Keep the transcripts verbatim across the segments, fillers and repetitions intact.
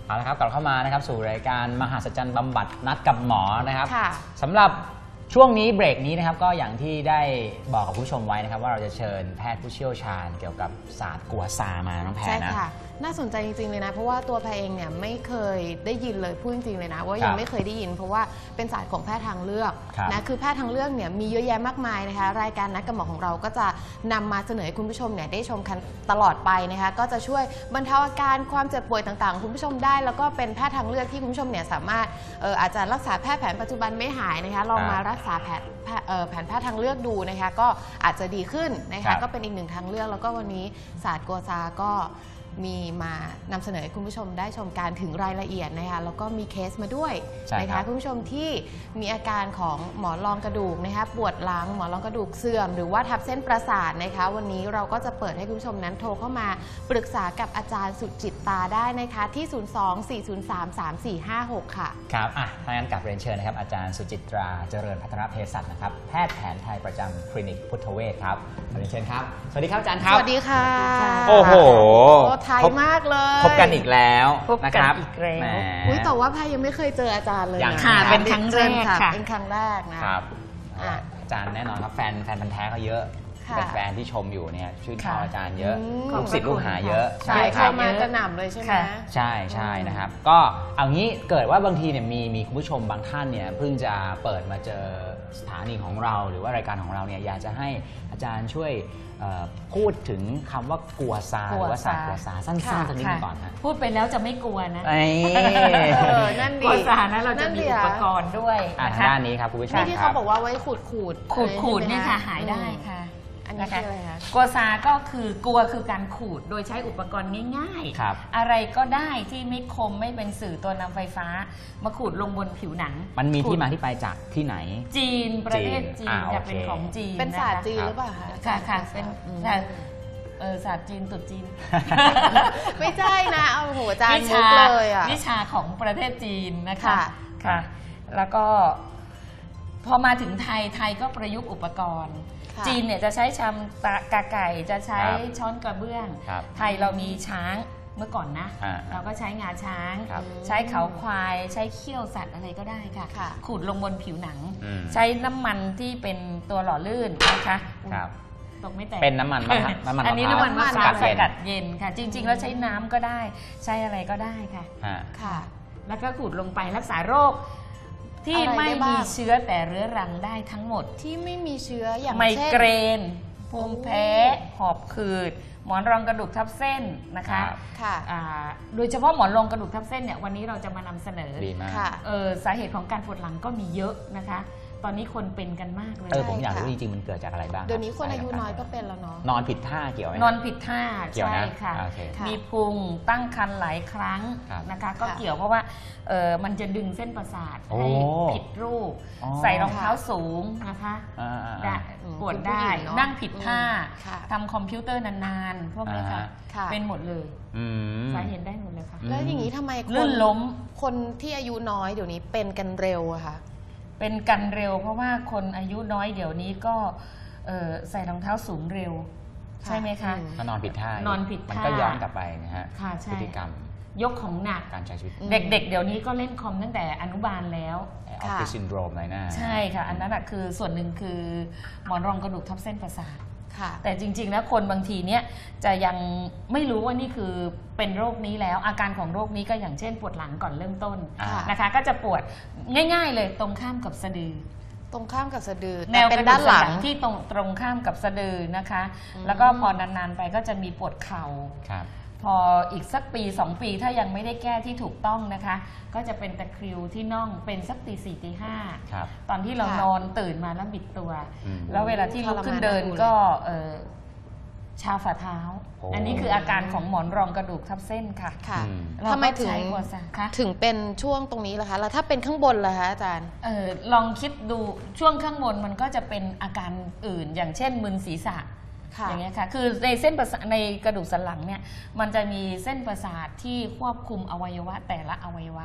เอาละครับกลับเข้ามานะครับสู่รายการมหัศจรรย์บำบัดนัดกับหมอนะครับสำหรับช่วงนี้เบรกนี้นะครับก็อย่างที่ได้บอกกับผู้ชมไว้นะครับว่าเราจะเชิญแพทย์ผู้เชี่ยวชาญเกี่ยวกับศาสตร์กัวซามาน้องแพทย์นะน่าสนใจจริงๆเลยนะเพราะว่าตัวแพรเองเนี่ยไม่เคยได้ยินเลยพูดจริงๆเลยนะว่ายังไม่เคยได้ยินเพราะว่าเป็นศาสตร์ของแพทย์ทางเลือกนะคือแพทย์ทางเลือกเนี่ยมีเยอะแยะมากมายนะคะรายการนัดกับหมอของเราก็จะนำมาเสนอให้คุณผู้ชมเนี่ยได้ชมกันตลอดไปนะคะก็จะช่วยบรรเทาอาการความเจ็บป่วยต่างๆคุณผู้ชมได้แล้วก็เป็นแพทย์ทางเลือกที่คุณผู้ชมเนี่ยสามารถเอ่ออาจจะรักษาแพทย์แผนปัจจุบันไม่หายนะคะลองมารักษาแผนแผนแพทย์ทางเลือกดูนะคะก็อาจจะดีขึ้นนะคะก็เป็นอีกหนึ่งทางเลือกแล้วก็วันนี้ศาสตร์กัวซาก็มีมานำเสนอให้คุณผู้ชมได้ชมการถึงรายละเอียดนะคะแล้วก็มีเคสมาด้วยนะคะคุณผู้ชมที่มีอาการของหมอนรองกระดูกนะคะปวดหลังหมอนรองกระดูกเสื่อมหรือว่าทับเส้นประสาทนะคะวันนี้เราก็จะเปิดให้คุณผู้ชมนั้นโทรเข้ามาปรึกษากับอาจารย์สุจิตตาได้นะคะที่ศูนย์ สอง สี่ ศูนย์ สาม สาม สี่ ห้า หกค่ะครับอ่ะถ้างั้นกลับเรียนเชิญนะครับอาจารย์สุจิตราเจริญพัฒนเภสัชนะครับแพทย์แผนไทยประจำคลินิกพุทธเวชครับเรียนเชิญครับสวัสดีครับอาจารย์ครับสวัสดีค่ะโอ้โหไทยมากเลยพบกันอีกแล้วพบกันอีกแล้วอุ้ยแต่ว่าแพรยังไม่เคยเจออาจารย์เลยนะค่ะเป็นครั้งแรกค่ะเป็นครั้งแรกนะครับอาจารย์แน่นอนครับแฟนแฟนพันธุ์แท้เขาเยอะเป็นแฟนที่ชมอยู่เนี่ยชื่นชอบอาจารย์เยอะลูกศิษย์ลูกหาเยอะใช่เข้ามากระหน่ำเลยใช่ไหมใช่ใช่นะครับก็เอางี้เกิดว่าบางทีเนี่ยมีมีคุณผู้ชมบางท่านเนี่ยเพิ่งจะเปิดมาเจอสถานีของเราหรือว่ารายการของเราเนี่ยอยากจะให้อาจารย์ช่วยพูดถึงคำว่ากัวซาหรือว่าศาสตร์กัวซาสั้นๆสักนิดนึงก่อนนะพูดไปแล้วจะไม่กลัวนะนั่นดีกัวซานะเราจะมีอุปกรณ์ด้วยนะคะด้านนี้ครับคุณผู้ชมที่เขาบอกว่าไว้ขูดขูดขูดขูดเนี่ยค่ะหายได้ค่ะอันนี้คืออะไรคะกัวซาก็คือกลัวคือการขูดโดยใช้อุปกรณ์ง่ายๆอะไรก็ได้ที่ไม่คมไม่เป็นสื่อตัวนำไฟฟ้ามาขูดลงบนผิวหนังมันมีที่มาที่ไปจากที่ไหนจีนประเทศจีนจะเป็นของจีนเป็นศาสตร์จีนหรือเปล่าคะค่ะค่ะเป็นเออศาสตร์จีนตุดจีนไม่ใช่นะเอาหัวจานมุกเลยอ่ะวิชาของประเทศจีนนะคะค่ะแล้วก็พอมาถึงไทยไทยก็ประยุกต์อุปกรณ์จีนเนี่ยจะใช้ชามกาไก่จะใช้ช้อนกระเบื้องไทยเรามีช้างเมื่อก่อนนะเราก็ใช้งาช้างใช้เขาควายใช้เขี้ยวสัตว์อะไรก็ได้ค่ะขูดลงบนผิวหนังใช้น้ำมันที่เป็นตัวหล่อลื่นนะคะตกไม่แตกเป็นน้ำมันน้ำมันอันนี้น้ำมันมะพร้าวสกัดเย็นค่ะจริงๆแล้วใช้น้ำก็ได้ใช้อะไรก็ได้ค่ะค่ะแล้วก็ขูดลงไปรักษาโรคที่ไม่มีเชื้อแต่เรื้อรังได้ทั้งหมดที่ไม่มีเชื้ออย่างไมเกรนภูมิแพ้หอบหืดหมอนรองกระดูกทับเส้นนะคะโดยเฉพาะหมอนรองกระดูกทับเส้นเนี่ยวันนี้เราจะมานำเสนอสาเหตุของการปวดหลังก็มีเยอะนะคะตอนนี้คนเป็นกันมากเลยเออผมอยากรู้จริงๆมันเกิดจากอะไรบ้างเดี๋ยวนี้คนอายุน้อยก็เป็นแล้วเนาะนอนผิดท่าเกี่ยวไหมนอนผิดท่าใช่ค่ะมีพุงตั้งครรภ์หลายครั้งนะคะก็เกี่ยวเพราะว่ามันจะดึงเส้นประสาทให้ผิดรูปใส่รองเท้าสูงนะคะปวดได้นั่งผิดท่าทำคอมพิวเตอร์นานๆพวกนี้ค่ะเป็นหมดเลยสาเหตุได้หมดเลยค่ะแล้วอย่างนี้ทำไมลื่นล้มคนที่อายุน้อยเดี๋ยวนี้เป็นกันเร็วอะค่ะเป็นกันเร็วเพราะว่าคนอายุน้อยเดี๋ยวนี้ก็ใส่รองเท้าสูงเร็วใช่ไหมคะก็นอนผิดท่านอนผิดท่ามันก็ย้อนกลับไปนะฮะพฤติกรรมยกของหนักการใช้ชีวิตเด็กๆเดี๋ยวนี้ก็เล่นคอมตั้งแต่อนุบาลแล้วออฟฟิศซินโดรมอะไรน่าใช่ค่ะอันนั้นคือส่วนหนึ่งคือหมอนรองกระดูกทับเส้นประสาทแต่จริงๆแล้วคนบางทีเนี้ยจะยังไม่รู้ว่านี่คือเป็นโรคนี้แล้วอาการของโรคนี้ก็อย่างเช่นปวดหลังก่อนเริ่มต้นนะคะก็จะปวดง่ายๆเลยตรงข้ามกับสะดือตรงข้ามกับสะดือแนวเป็นด้านหลังที่ตรงตรงข้ามกับสะดือนะคะแล้วก็พอนานๆไปก็จะมีปวดเข่าพออีกสักปีสองปีถ้ายังไม่ได้แก้ที่ถูกต้องนะคะก็จะเป็นตะคริวที่น่องเป็นสักตีสี่ตีห้าตอนที่เรานอนตื่นมาแล้วบิดตัวแล้วเวลาที่ลุกขึ้นเดินก็ชาฝ่าเท้าอันนี้คืออาการของหมอนรองกระดูกทับเส้นค่ะทำไมถึงถึงเป็นช่วงตรงนี้ล่ะคะแล้วถ้าเป็นข้างบนล่ะคะอาจารย์ลองคิดดูช่วงข้างบนมันก็จะเป็นอาการอื่นอย่างเช่นมึนศีรษะอย่างเงี้ยค่ะคือในเส้นประสาทในกระดูกสันหลังเนี่ยมันจะมีเส้นประสาทที่ควบคุมอวัยวะแต่ละอวัยวะ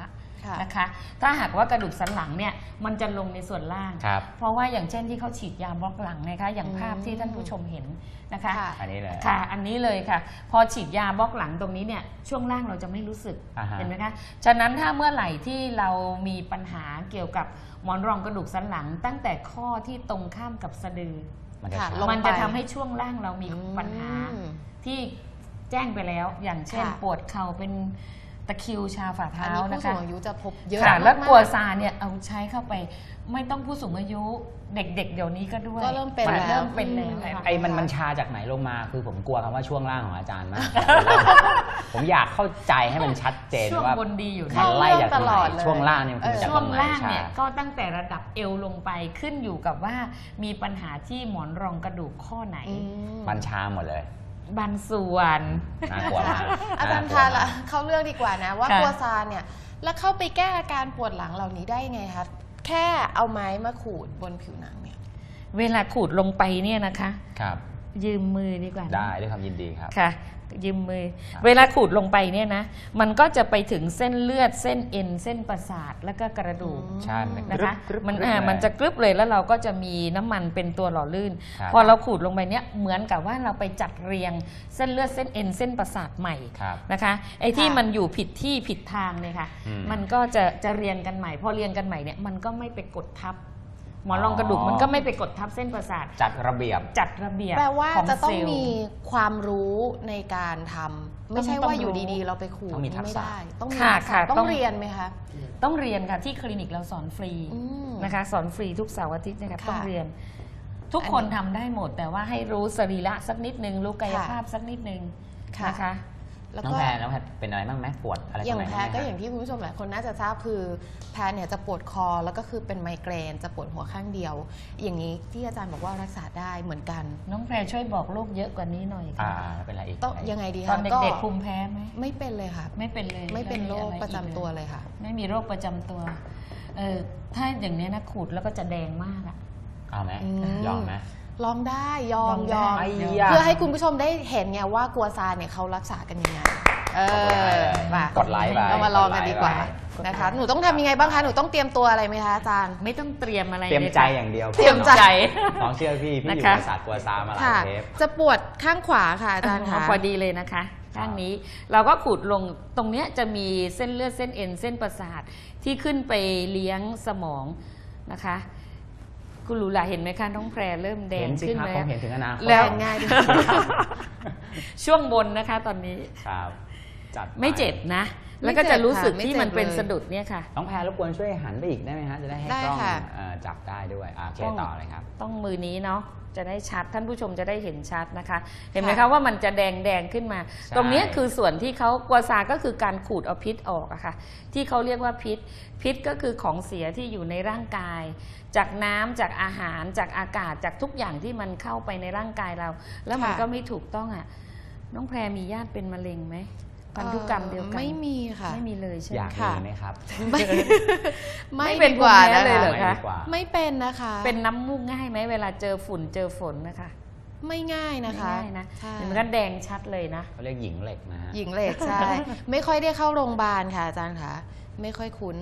นะคะ ถ้าหากว่ากระดูกสันหลังเนี่ยมันจะลงในส่วนล่าง เพราะว่าอย่างเช่นที่เขาฉีดยาบล็อกหลังนะคะอย่างภาพที่ท่านผู้ชมเห็นนะคะอันนี้เลยค่ะอันนี้เลยค่ะพอฉีดยาบล็อกหลังตรงนี้เนี่ยช่วงล่างเราจะไม่รู้สึกเห็นไหมคะฉะนั้นถ้าเมื่อไหร่ที่เรามีปัญหาเกี่ยวกับหมอนรองกระดูกสันหลังตั้งแต่ข้อที่ตรงข้ามกับสะดือมันจะทำให้ช่วงล่างเรามีปัญหาที่แจ้งไปแล้วอย่างเช่นปวดเข่าเป็นตะคริวชาฝ่าเท้านะคะอันนี้ผู้สูงอายุจะพบเยอะแล้วกัวซาเนี่ยเอาใช้เข้าไปไม่ต้องผู้สูงอายุเด็กๆเดี๋ยวนี้ก็ด้วยก็เริ่มเป็นแล้วเริ่มเป็นแล้วไอ้มันมันชาจากไหนลงมาคือผมกลัวคำว่าช่วงล่างของอาจารย์มากผมอยากเข้าใจให้มันชัดเจนว่าช่วงบนดีอยู่มันไล่จากไหนช่วงล่างเนี่ยช่วงล่างเนี่ยก็ตั้งแต่ระดับเอวลงไปขึ้นอยู่กับว่ามีปัญหาที่หมอนรองกระดูกข้อไหนมันชาหมดเลยบางส่วนน่ากลัวมากอาจารย์คะละเขาเลือกดีกว่านะว่ากัวซาเนี่ยแล้วเข้าไปแก้อาการปวดหลังเหล่านี้ได้ไงคะแค่เอาไม้มาขูดบนผิวหนังเนี่ยเวลาขูดลงไปเนี่ยนะคะครับยืมมือดีกว่าได้ด้วยความยินดีครับค่ะยืมมือเวลาขูดลงไปเนี่ยนะมันก็จะไปถึงเส้นเลือดเส้นเอ็นเส้นประสาทแล้วก็กระดูกใช่นะคะมันอ่ามันจะกรึบเลยแล้วเราก็จะมีน้ำมันเป็นตัวหล่อลื่นพอเราขูดลงไปเนี่ยเหมือนกับว่าเราไปจัดเรียงเส้นเลือดเส้นเอ็นเส้นประสาทใหม่นะคะไอ้ที่มันอยู่ผิดที่ผิดทางเนี่ยค่ะมันก็จะจะเรียงกันใหม่พอเรียงกันใหม่เนี่ยมันก็ไม่ไปกดทับหมอนรองกระดูกมันก็ไม่ไปกดทับเส้นประสาทจัดระเบียบจัดระเบียบแปลว่าจะต้องมีความรู้ในการทำไม่ใช่ว่าอยู่ดีๆเราไปขูดไม่ได้ต้องมีต้องเรียนไหมคะต้องเรียนค่ะที่คลินิกเราสอนฟรีนะคะสอนฟรีทุกเสาร์อาทิตย์นะคะต้องเรียนทุกคนทำได้หมดแต่ว่าให้รู้สรีระสักนิดนึงรู้กายภาพสักนิดนึงนะคะน้องแพรน้องแพรเป็นอะไรบ้างไหมปวดอะไรอย่างแพรก็อย่างที่คุณผู้ชมหลายคนน่าจะทราบคือแพรเนี่ยจะปวดคอแล้วก็คือเป็นไมเกรนจะปวดหัวข้างเดียวอย่างนี้ที่อาจารย์บอกว่ารักษาได้เหมือนกันน้องแพรช่วยบอกโรคเยอะกว่านี้หน่อยค่ะเป็นอะไรอีกต้องยังไงดีคะตอนเด็กๆภูมิแพ้ไหมไม่เป็นเลยค่ะไม่เป็นเลยไม่เป็นโรคประจำตัวเลยค่ะไม่มีโรคประจำตัวเออถ้าอย่างนี้นะขูดแล้วก็จะแดงมากอ่ะเอาไหมยอมไหมลองได้ยอมยอมเพื่อให้คุณผู้ชมได้เห็นไงว่ากัวซาเนี่ยเขารักษากันยังไงเออมากดไลค์ไปเรามาลองกันดีกว่านะคะหนูต้องทำยังไงบ้างคะหนูต้องเตรียมตัวอะไรไหมคะอาจารย์ไม่ต้องเตรียมอะไรเตรียมใจอย่างเดียวเตรียมใจน้องเชื่อพี่พี่อยู่ศาสตร์กัวซามาหลายเทปจะปวดข้างขวาค่ะอาจารย์ค่ะพอดีเลยนะคะข้างนี้เราก็ขูดลงตรงเนี้ยจะมีเส้นเลือดเส้นเอ็นเส้นประสาทที่ขึ้นไปเลี้ยงสมองนะคะคุณรู้ละเห็นไหมคะน้องแพรเริ่มแดงขึ้นแล้วเห็นถึงอนาคตแล้วง่ายช่วงบนนะคะตอนนี้ครับจัดไม่เจ็บนะแล้วก็จะรู้สึกที่มันเป็นสะดุดเนี่ยค่ะน้องแพรรบกวนช่วยหันไปอีกได้ไหมฮะจะได้ให้กล้องจับได้ด้วยโอเคต่อเลยครับต้องมือนี้เนาะจะได้ชัดท่านผู้ชมจะได้เห็นชัดนะคะเห็นไหมคะว่ามันจะแดงแดงขึ้นมาตรงนี้คือส่วนที่เขากัวซาก็คือการขูดเอาพิษออกอะค่ะที่เขาเรียกว่าพิษพิษก็คือของเสียที่อยู่ในร่างกายจากน้ำจากอาหารจากอากาศจากทุกอย่างที่มันเข้าไปในร่างกายเราแล้วมันก็ไม่ถูกต้องอ่ะน้องแพรมีญาติเป็นมะเร็งไหมพันธุกรรมเดียวกันไม่มีค่ะไม่มีเลยใช่ไหมอยากมีไหมครับไม่เป็นกว่าเลยเหรอคะไม่เป็นนะคะเป็นน้ำมูกง่ายไหมเวลาเจอฝุ่นเจอฝนนะคะไม่ง่ายนะคะง่ายนะเห็นมันแดงชัดเลยนะเขาเรียกหญิงเหล็กนะฮะหญิงเหล็กใช่ไม่ค่อยได้เข้าโรงพยาบาลค่ะอาจารย์คะไม่ค่อยคุ้น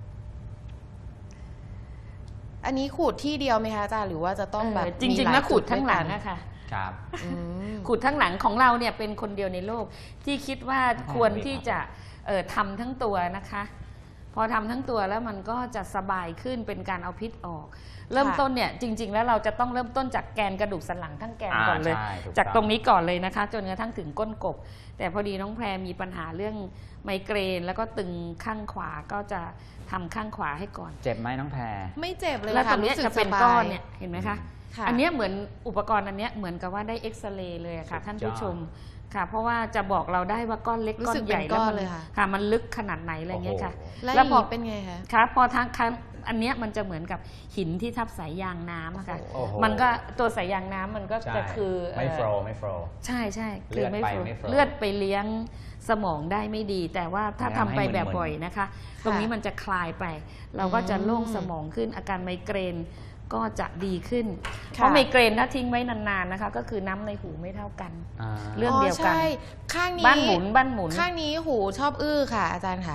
อันนี้ขูดที่เดียวไหมคะอาจารย์หรือว่าจะต้องแบบจริงๆนะขูดทั้งหลังนะคะครับขูดทั้งหลังของเราเนี่ยเป็นคนเดียวในโลกที่คิดว่าควรที่จะทำทั้งตัวนะคะพอทำทั้งตัวแล้วมันก็จะสบายขึ้นเป็นการเอาพิษออกเริ่มต้นเนี่ยจริงๆแล้วเราจะต้องเริ่มต้นจากแกนกระดูกสันหลังทั้งแกนก่อนเลยจากตรงนี้ก่อนเลยนะคะจนกระทั่งถึงก้นกบแต่พอดีน้องแพรมีปัญหาเรื่องไมเกรนแล้วก็ตึงข้างขวาก็จะทำข้างขวาให้ก่อนเจ็บไหมน้องแพรไม่เจ็บเลยค่ะแล้วตรงนี้จะเป็นก้อนเนี่ยเห็นไหมคะอันนี้เหมือนอุปกรณ์อันนี้เหมือนกับว่าได้เอ็กซเรย์เลยค่ะท่านผู้ชมค่ะเพราะว่าจะบอกเราได้ว่าก้อนเล็กก้อนใหญ่แล้วมันค่ะมันลึกขนาดไหนอะไรเงี้ยค่ะแล้วพอเป็นไงคะค่ะพอทั้งอันนี้มันจะเหมือนกับหินที่ทับสายยางน้ำค่ะมันก็ตัวสายยางน้ำมันก็จะคือไม่โฟล์ไม่โฟล์ใช่ใช่คือไม่โฟล์เลือดไปเลี้ยงสมองได้ไม่ดีแต่ว่าถ้าทำไปแบบบ่อยนะคะตรงนี้มันจะคลายไปเราก็จะโล่งสมองขึ้นอาการไมเกรนก็จะดีขึ้นเพราะไมเกรนถ้าทิ้งไว้นานๆนะคะก็คือน้ำในหูไม่เท่ากันเรื่องเดียวกันข้างนี้บ้านหมุนบ้านหมุนข้างนี้หูชอบอื้อค่ะอาจารย์คะ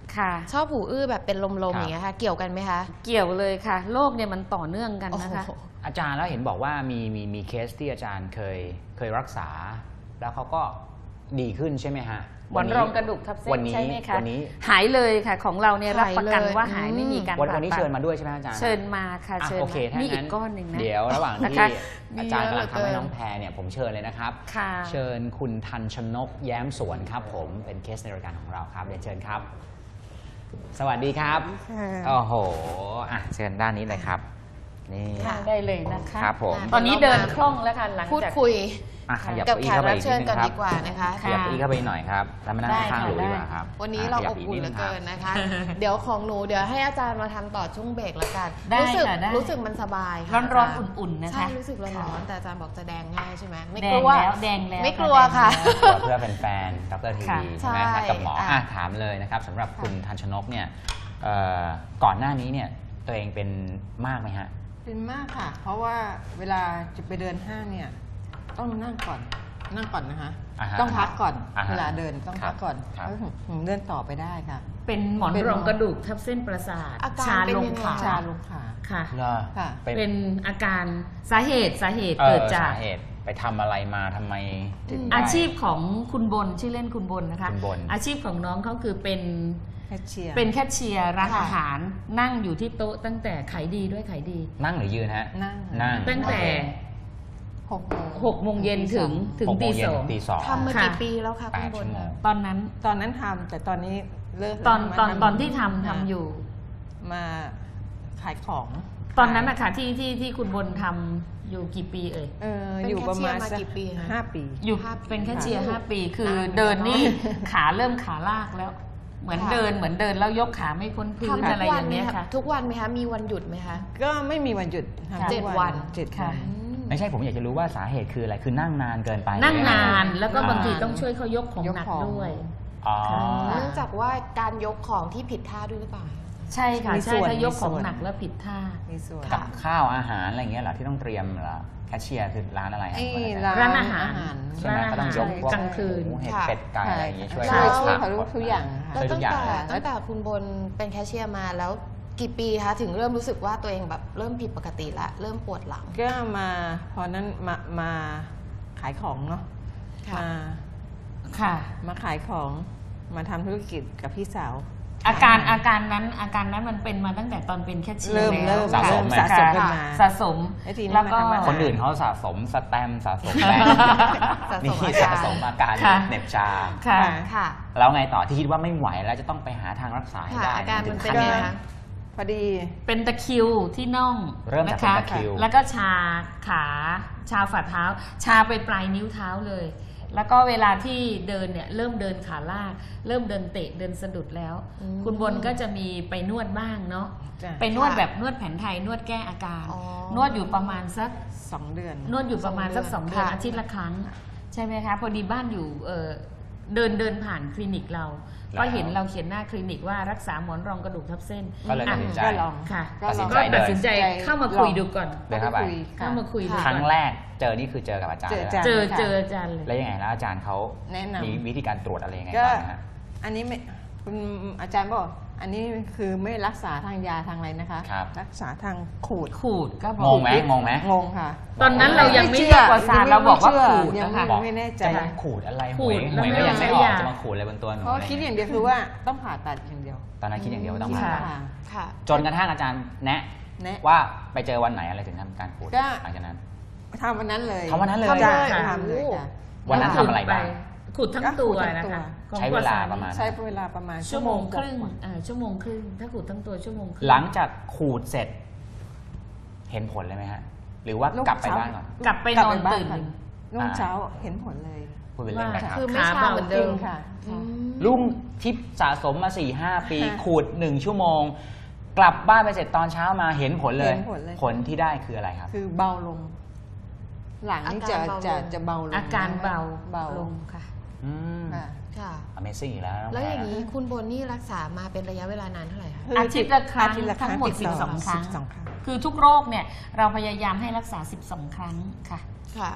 ค่ะชอบหูอื้อแบบเป็นลมครัๆบอย่างเงี้ยค่ะเกี่ยวกันไหมคะเกี่ยวเลยค่ะโรคเนี่ยมันต่อเนื่องกันนะคะโอ้โหอาจารย์แล้วเห็นบอกว่ามีมีมีเคสที่อาจารย์เคยเคยรักษา แล้วเขาก็ดีขึ้นใช่ไหมฮะหมอนรองกระดูกทับเส้วันนนี้ใช่ไหมคะวันนี้หายเลยค่ะของเราเนี่ยรับประกันหายเลยว่าหายอืมไม่มีการวันผ่าวันนี้ตัดเชิญมาด้วยใช่ไหมอาจารย์เชิญมาค่ะอ่ะเชิญโอเคมาถ้ามีอีงั้กนก้อนหนึ่งนะเดี๋ยวระหว่างนะที่คะอาจารย์กำลังทำให้มีเยอะเหลือเกินน้องแพรเนี่ยผมเชิญเลยนะครับค่ะเชิญคุณทันชนกแย้มสวนครับผมเป็นเคสในรายการของเราครับเรียนเชิญครับ สวัสดีครับโอ้โหอ่ะเชิญด้านนี้เลยครับนี่ค่ะได้เลยนะคะครับผมตอนนี้เดินคล่องแล้วค่ะหลังพูดจากคุยอ่ะขยับกับเก้าอี้แขกเข้าไปรับอีกเชินิญดนึก่อนงครับดีกว่านะคะขยับเก้าอี้เข้าไปอีกหน่อยครับแล้วมานั่งได้ข้างค่ะหนูดีกได้ว่าครับวันนี้อ่ะเราขยัอบอีอุ่นดเหนึลืองครัเกิบนนะคะ เดี๋ยวของหนูเดี๋ยวให้อาจารย์มาทำต่อช่วงเบรกละกันได้รู้สึกค่ะได้รู้สึกมันสบายค่ะร้อนๆาจาย์อุ่นๆนะคะใช่รู้สึกร้อนๆแต่อาจารย์บอกจะแดงง่ายใช่ไหมไม่แดกงลัวแล้วแดงแล้วไม่กลัวค่ะเพื่อเพื่อเป็นแฟนดรทีค่ะวีใช่ไหมใช่นัดกับหมออ่ะอ่ะถามเลยนะครับสำหรับคุณทันชนกเนี่ยเอ่อก่อนหน้านี้เนี่ยตัวเองเป็นมากไหมฮะเป็นมากค่ะ เพราะว่าเวลาจะไปเดินห้างเนี่ยต้องนั่งก่อนนั่งก่อนนะคะอ่าฮะต้องพักก่อนอ่าฮะเวลาเดินต้องพักก่อนครับแล้วถึงเดินต่อไปได้ค่ะเป็นหมอนรองกระดูกทับเส้นประสาทอาการชาเป็นลงยังไงขาชาลงขาค่ะเหรอค่ะเป็นเป็นอาการสาเหตุสาเหตุเอ่อเกิดจากสาเหตุไปทำอะไรมาทำไมถึงได้อาชีพของคุณบนชื่อเล่นคุณบนนะคะคุณบนอาชีพของน้องเขาคือเป็นแคชเชียร์เป็นแคชเชียร์ร้านค่ะอาหารนั่งอยู่ที่โต๊ะตั้งแต่ขายดีด้วยขายดีนั่งหรือยืนฮะนั่งนั่งตั้งแต่หกโมงหกโมงเย็นถึงถึงหกโมตีเย็สนองถึงตีสองทำมาค่ะกี่ปีแล้วคะแปคุณดบชั่นวโมงตอนนั้นตอนนั้นทำแต่ตอนนี้เลิกตอนมาตอนทำตอนที่ทำทำอยู่มาขายของตอนนั้นนะคะที่ที่ที่คุณบนทำอยู่กี่ปีเอ่ยเออเป็นอยู่ประมาณแคชเชียร์มาสักี่ปีคะห้าปีอยู่ห้าปีเป็นแคชเชียร์ห้าปี คืออ่าเดินนี่ขาเริ่มขาลากแล้ว เหมือนค่ะเดินเหมือนเดินแล้วยกขาไม่พ้นพื้นทำทุอะไรกอวันย่างไหมเนี้ยคะค่ะทุกวันไหมคะมีวันหยุดไหมคะก็ไม่มีวันหยุดทำทุกเจ็ดวันเจ็ดค่ะวันไม่ใช่ผมอยากจะรู้ว่าสาเหตุคืออะไรคือนั่งนานเกินไปนั่งนานหรือแล้วก็อ่บางทีต้องช่วยเขายกของยกหนักของด้วยอ๋อเนื่องจากว่าการยกของที่ผิดท่าด้วยหรือเปล่าใช่ค่ะมีใช่ส่วนถ้ายกของมีส่วนหนักแล้วผิดท่ามีส่วนกับข้าวอาหารอะไรอย่างเงี้ยเหรอที่ต้องเตรียมเหรอแคชเชียร์คือร้านอะไรฮะไอ้วันนั้นร้านอาหารใช่ไหมร้านอาหารก็ต้องยกพวกกลางคืนหมูเห็ดค่ะเป็ดไก่อะไรอย่างงี้ช่วยใช่กันช่วยผัเขากทุกอย่างค่ะแล้วช่วยทุตั้กงอย่างแต่เลยตั้งแต่คุณบนเป็นแคชเชียร์มาแล้วกี่ปีคะถึงเริ่มรู้สึกว่าตัวเองแบบเริ่มผิดปกติละเริ่มปวดหลังก็มาพอนั้นมามาขายของเนาะค่ะมาค่ะมาขายของมาทำธุรกิจกับพี่สาวอาการอาการนั้นอาการนั้นมันเป็นมาตั้งแต่ตอนเป็นแคชเชียร์เริ่มแล้วเริ่มสะสมเริ่มสะสมขึ้นค่ะมาสะสมไอ้ทีนี้แล้วก็มาทำอาหารคนอื่นเขาสะสมสแตมป์สะสมแบงค์สะสมนี่อาการสะสมอาการค่ะเหน็บชาค่ะค่ะแล้วไงต่อที่คิดว่าไม่ไหวแล้วจะต้องไปหาทางรักษาให้ค่ะได้อาการมันเป็นถึยังไงขั้คะพอดีเป็นตะคริวที่น่องเริ่มจากนะเป็นคะตะคริวแล้วก็ชาขาชาฝ่าเท้า ชาไปปลายนิ้วเท้าเลย แล้วก็เวลาที่เดินเนี่ยเริ่มเดินขาลาก เริ่มเดินเตะเดินสะดุดแล้วอืมคุณบนก็จะมีไปนวดบ้างเนาะจ้ะไปนวดค่ะแบบนวดแผนไทยนวดแก้อาการอ๋อนวดอยู่ประมาณสักสองเดือนนวดอยู่ประมาณสักสองเดือนค่ะอาทิตย์ละครั้ง ใช่ไหมคะพอดีบ้านอยู่เอ่อเดินเดินผ่านคลินิกเราแล้วก็เห็นเราเขียนหน้าคลินิกว่ารักษาหมอนรองกระดูกทับเส้นก็เลยตัดสินใจก็ลองค่ะก็ลองตัก็ดสินใจตัดสินใจเดินเข้ามาคุยดูก่อนเดินเข้าไปคุยค่ะเข้ามาคุยดูคก่รั้อนงแรกเจอนี่คือเจอกับอาจารย์เจอเลยอาจารย์เจอค่ะเจออาจารย์เลยแล้วยังไงแล้วอาจารย์เขาแนะนำมีวิธีการตรวจอะไรยังไงก็บ้างฮะอันนี้ไม่คุณอาจารย์บอกอันนี้คือไม่รักษาทางยาทางอะไรนะคะครับรักษาทางขูดขูดก็บงอกงไหมงงไหมงงค่ะตอนนั้นเรายังไม่ไม่เชื่เรียอกว่าศาสตร์ยังไม่เราบอกว่าเชื่อขูดยังนะคะบอก ไม่แน่ใจจะมาขูดอะไรหขูวยดหวยแล้วก็ยังไม่ไม่ออกอยากจะมาขูดอะไรบนตัวหนูเพราะคิดอย่างเดียวคือว่าต้องผ่าตัดอย่างเดียวตอนนั้นคิดอย่างเดียวว่าต้องค่ะผ่าค่ะค่ะจนกระทั่งอาจารย์แนะแนะว่าไปเจอวันไหนอะไรถึงทำการขูดก็หลังจากนั้นทำวันนั้นเลยทำวันนั้นเลยทำเลยจ้ะค่ะทำเลยจ้ะวันนั้นทำอะไรบ้างขูดทั้งตัวก็ขูดทั้งนะตัวคะของใช้เวลาประมาณใช้เวลาประมาณชั่วโมงคกว่ารึ่งอ่าชั่วโมงครึ่งถ้าขูดทั้งตัวชั่วโมงครึ่งหลังจากขูดเสร็จ เห็นผลเลยไหมฮะ หรือว่ากลับไปบ้านก่อนกลับไปนอนตื่นหนึ่งรุ่งเช้าเห็นผลเลยพูดเป็นเล่นนะครับคือไม่ชาเหมือนเดิมจริงค่ะอืมลุงทิพย์สะสมมาสี่ห้าปีค่ะขูดหนึ่งชั่วโมง กลับบ้านไปเสร็จตอนเช้ามาเห็นผลเลยเห็นผลเลยผลที่ได้คืออะไรครับคือเบาลง หลังนี่จะอาการเบาลงจะจะเบาลงอาการเบาเบาลงค่ะอืมค่ะค่ะ Amazing อีกแล้วน้องแล้วแพรอย่างนี้คุณบนนี่รักษามาเป็นระยะเวลานานเท่าไหร่คะคืออาทิตย์ละครั้งอาทิตย์ละครั้งทั้งหมดติดต่อสิบสองครั้งสิบสองครั้งคือทุกโรคเนี่ยเราพยายามให้รักษาสิบสองครั้งค่ะค่ะ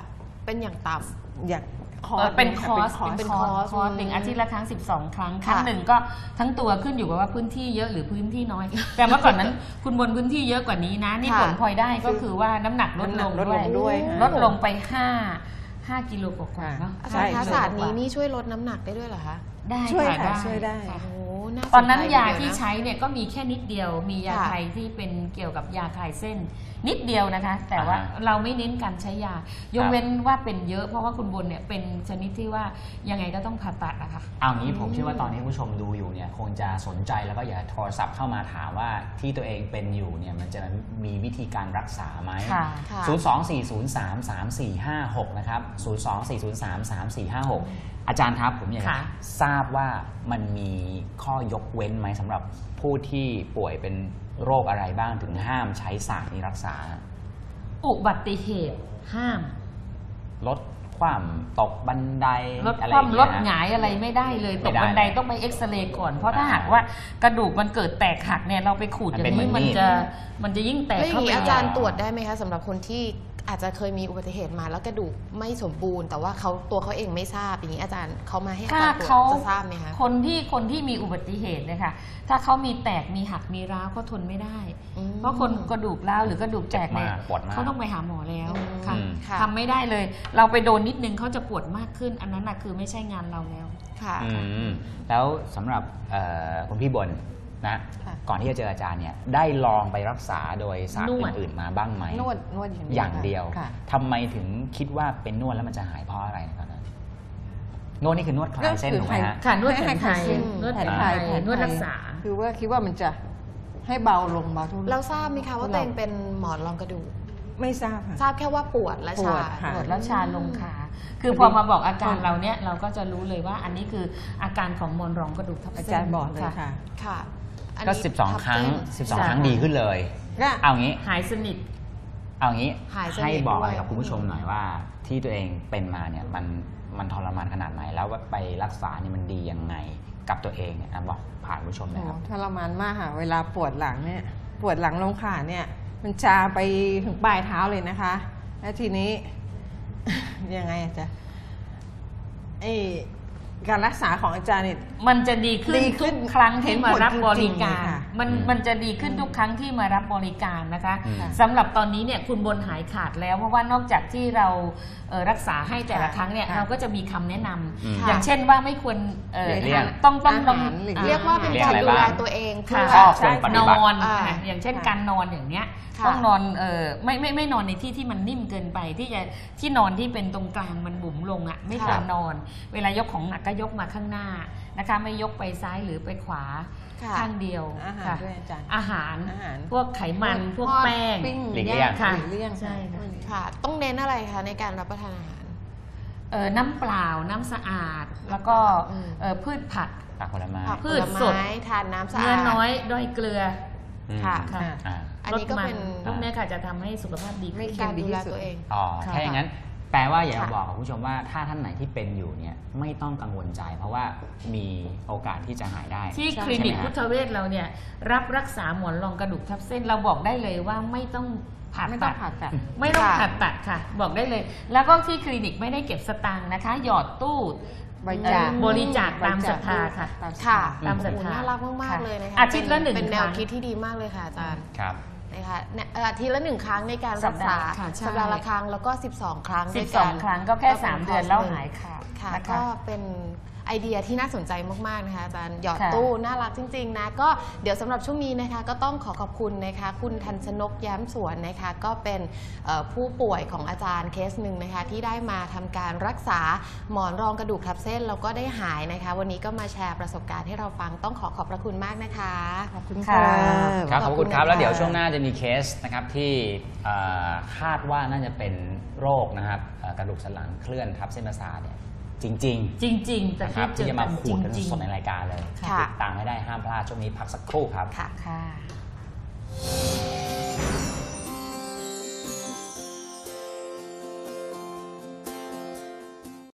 เป็นอย่างต่ำอย่างคอเอ่ร์อสเป็นยคค่ะอร์สเป็นเป็นคอร์สคอร์สคอร์สหนึ่งอืมอาทิตย์ละครั้งสิบสองครั้งคค่ะรั้งหนึ่งก็ทั้งตัวขึ้นอยู่กับว่าพื้นที่เยอะหรือพื้นที่น้อย แต่เมื่อก่อนนั้นคุณบนพื้นที่เยอะกว่านี้นะนี่ค่ะผลพลอยได้ก็คือว่าน้ำหนักลดลงลดลงด้วยลดลงไปห้าห้ากิโลกว่าๆเนาะอาใช่จารย์คะศาสตร์นี้นี่ช่วยลดน้ำหนักได้ด้วยเหรอคะได้ช่วยค่ะค่ะช่วยได้ค่ะโอ้น่าสใจตอนนั้นยาทีเดีวที่นะใช้เนี่ยก็มีแค่นิดเดียว มียาค่ะไทยที่เป็นเกี่ยวกับยาคลายเส้น นิดเดียวนะคะ แต่ว่าอ่าฮะเราไม่เน้นการใช้ยา ยกเว้นว่าเป็นเยอะเพราะว่าคุณบนเนี่ยเป็นชนิดที่ว่ายังไงก็ต้องผ่าตัดอะค่ะเอางี้ผมเชื่อว่าตอนนี้ผู้ชมดูอยู่เนี่ยคงจะสนใจแล้วก็อยากโทรศัพท์เข้ามาถามว่าที่ตัวเองเป็นอยู่เนี่ยมันจะมีวิธีการรักษาไหมค่ะค่ะศูนย์ สอง สี่ ศูนย์ สาม สาม สี่ ห้า หก นะครับ ศูนย์ สอง สี่ ศูนย์ สาม สาม สี่ ห้า หก อาจารย์ครับผมอยากจะค่ะทราบว่ามันมีข้อยกเว้นไหมสำหรับผู้ที่ป่วยเป็นโรคอะไรบ้างถึงห้ามใช้ศาสตร์นี้รักษาอุบัติเหตุห้ามลดความตกบันไดลดอะไรความอย่งลเงี้ดยหงายอะไรไม่ได้เลยไม่ตกได้บันไดต้องไปเอ็กซเรย์ก่อน เพราะถ้าอ่าหากว่ากระดูกมันเกิดแตกหักเนี่ยเราไปขูดมันอย่าเป็นงนี้เหมืมัอนนมีดจะมันจะยิ่งแตกแล้วอย่าเข้าง ไปนี้อาใหจาญ่รย์ตรวจได้ไหมคะสำหรับคนที่อาจจะเคยมีอุบัติเหตุมาแล้วกระดูกไม่สมบูรณ์ แต่ว่าเขาตัวเขาเองไม่ทราบอย่างนี้อาจารย์เขามาให้อาถ้าจารย์ตรวเขาจจะทราบไหมคะคนที่คนที่มีอุบัติเหตุเนี่ยค่ะถ้าเขามีแตกมีหักมีร้าวเขาทนไม่ได้อืมเพราะคนกระดูกร้าวหรือกระดูกแตกเนี่ยเจ็บมากปวดมากเขาต้องไปหาหมอแล้วอืมค่ะอืมค่ะทำไม่ได้เลย เราไปโดนนิดนึงเขาจะปวดมากขึ้น อันนั้นน่ะคือไม่ใช่งานเราแล้วค่ะอืมแล้วสำหรับเอ่อคุณพี่บนนะค่ะก่อนที่จะเจออาจารย์เนี่ยได้ลองไปรักษาโดยศาสตร์นวดอื่นๆมาบ้างไหมนวดนวดอย่างเดียวอย่างเดียวค่ะทำไมถึงคิดว่าเป็นนวดแล้วมันจะหายเพราะอะไรตอนนั้นนวดนี่คือนวดคลายเส้นก็คือถูกไหมฮะค่ะนวดแผนไทยให้นวดแผนไทไทยยแผนไทยนวดรักษาคือว่าคิดว่ามันจะให้เบาลงเบาทุกเราทราบไหมคะว่าตัวเองเป็นหมอนรองกระดูกไม่ทราบค่ะทราบแค่ว่าปวดและปชาวดค่ะปวดแล้วชาลงขา คือพอมาบอกอาการเราเนี่ยเราก็จะรู้เลยว่าอันนี้คืออาการของมวลรองกระดูกทับเส้นอาจารย์บอกเลยค่ะค่ะนก็นี้สิบสองทัครั้งเส้นสิบสอง ครั้งดีขึ้นเลยก็เอางี้หายสนิทเอางี้หายสนิทให้บอกอะไรด้วยกับคุณผู้ชมหน่อยว่า ที่ตัวเองเป็นมาเนี่ยมันมันทรมานขนาดไหนแล้วไปรักษานี่มันดียังไงกับตัวเองเนี่ยอ่ะบอกผ่านผู้ชมโอ้นะครับทรมานมากค่ะ เวลาปวดหลังเนี่ย ปวดหลังลงขาเนี่ย มันชาไปถึงปลายเท้าเลยนะคะ แล้วทีนี้ ยังไงอาจารย์ไอการรักษาของอาจารย์เนี่ยมันจะดีขึ้นดีขึ้ทุนกครั้งที่มารับเห็นผบลจริริงๆการเลยค่ะมันอืมมันจะดีขึ้นทุกครั้งที่มารับบริการนะคะอืมสำหรับตอนนี้เนี่ยคุณบนหายขาดแล้วเพราะว่านอกจากที่เราเอ่อรักษาให้แต่ละครั้งเนี่ยค่ะเราก็จะมีคำแนะนำอืมอย่างเช่นว่าไม่ควรเอ่อหลีกเลี่ยงต้องต้องต้องอาหารหลีกเลี่เรียกว่าเป็นเรียกการอะไรดูแลบ้างตัวเองค่ะเพื่อข้อควรปฏินบัติอนอ่าอ่ะอย่างเช่นค่ะการนอนอย่างเนี้ยค่ะต้องนอนเออไม่ไม่ไม่นอนในที่ที่มันนิ่มเกินไปที่จะที่นอนที่เป็นตรงกลางมันบุ๋มลงอ่ะไม่ควรนอน เวลายกของหนักก็ยกมาข้างหน้านะคะไม่ยกไปซ้ายหรือไปขวาค่ะข้างเดียวอาหารค่ะด้วยอาจารย์อาหารอาหารพวกไขมันพวกทอดแป้งปิ้งหลีกเลี่ยงค่ะหลีกเลี่ยงใช่ค่ะพวกนี้ค่ะ ต้องเน้นอะไรคะในการรับประทานอาหารเอ่อน้ำเปล่าน้ำสะอาด แล้วก็อืมเอ่อพืชผักผักผลไม้ผักพืผชลสดไม้ทานน้ำสะอาดเนื้อน้อยด้อยเกลืออืมค่ะค่ะอ่าอันนี้ก็เป็นพวกเนี้ยค่ะจะทำให้สุขภาพดีขึ้นการดูแลตัวเองอ๋อค่ะถ้าอย่างนั้นแปลว่าอยากจะค่ะบอกกับคุณผู้ชมว่าถ้าท่านไหนที่เป็นอยู่เนี่ยไม่ต้องกังวลใจ เพราะว่ามีโอกาสที่จะหายได้ที่ใช่คลินิกใช่ไหมพุฮะทธเวชเราเนี่ยรับรักษาหมอนรองกระดูกทับเส้นเราบอกได้เลยว่าไม่ต้องผ่าไม่ต้ตัองดผ่าตัดไม่ต้องค่ะผ่าตัดค่ะ บอกได้เลย แล้วก็ที่คลินิกไม่ได้เก็บสตางค์นะคะ หยอดตู้บริจาคบริจาคตามศรัทธาค่ะตามศรัทธาค่ะตามศรัทโอ้โหธาน่ารักมากๆเลยนะคะอาทิตย์ละหนึ่งเป็นแนคว รั้งคิดที่ดีมากเลยค่ะอาจารย์ครับนะคะเนี่ยเอ่ออาทิตย์ละหนึ่งครั้งในการรักษาสัปดาห์ค่ะใช่สัปดาห์ละครั้งแล้วก็สิบสองครั้งสิด้บวยสกัองนครั้งก็แค่ก็เป็นสามเดือนคอร์สแล้วหนึ่งหายขาดค่ะนะคะก็เป็นไอเดียที่น่าสนใจมากๆนะคะอาจารย์หยอดค่ะตู้น่ารักจริงๆนะก็เดี๋ยวสำหรับช่วงนี้นะคะก็ต้องขอขอบคุณนะคะคุณทันชนกแย้มสวนนะคะก็เป็นเอ่อผู้ป่วยของอาจารย์เคสหนึ่งนะคะที่ได้มาทำการรักษาหมอนรองกระดูกทับเส้นแล้วก็ได้หายนะคะ วันนี้ก็มาแชร์ประสบการณ์ให้เราฟังต้องขอขอบพระคุณมากนะคะขอบคุณค่ะค่ะครับขอบคุณครับขอบคุณนะคะแล้วเดี๋ยวช่วงหน้าจะมีเคสนะครับที่เอ่อคาดว่าน่าจะเป็นโรคนะครับเอ่อกระดูกสันหลังเคลื่อนทับเส้นประสาทเนี่ยจริงจริงๆๆแต่นะคที่รับเจที่อจะกัมาน ขูดกันจริงสดๆในรายการเลยค่ะติดตามให้ได้ห้ามพลาดช่วงนี้พักสักครู่ครับค่ะๆค่ะ